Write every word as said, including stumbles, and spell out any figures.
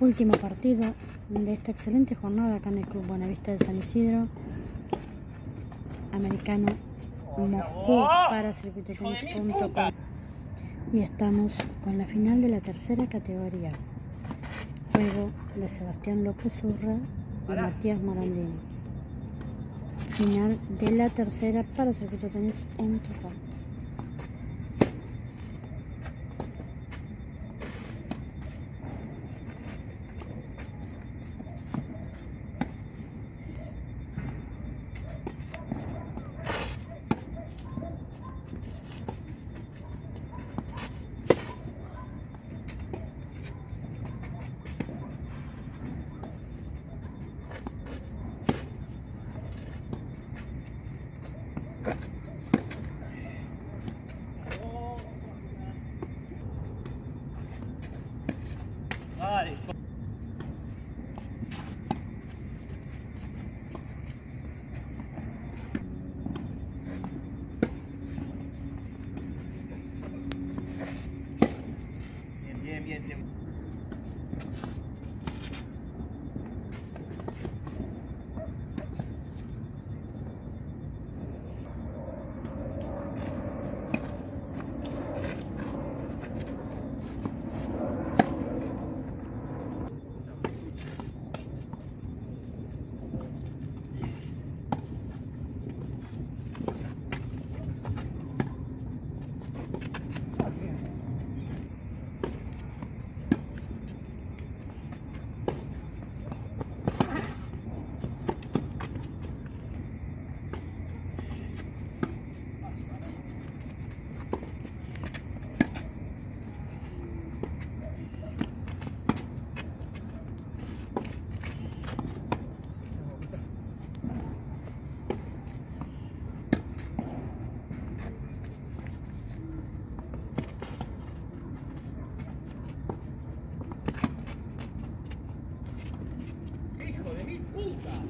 Último partido de esta excelente jornada acá en el Club Buenavista de San Isidro. Americano Moscú para circuito tenis punto com. Y estamos con la final de la tercera categoría. Juego de Sebastián López Urra y Matías Morandini. Final de la tercera para circuito tenis punto com. Vale. Bien, bien, bien.